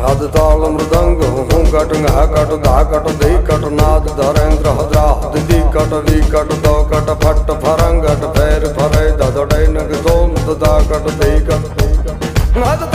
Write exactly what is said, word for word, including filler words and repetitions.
आद ताल मृदंग हूँ कट घा कट धा कट धी कट नाद धरेंद्र हद्रा दी कट वी कट दो कट फट फरंगट फेर फरे ददड़े नग सोम दा कट धी कट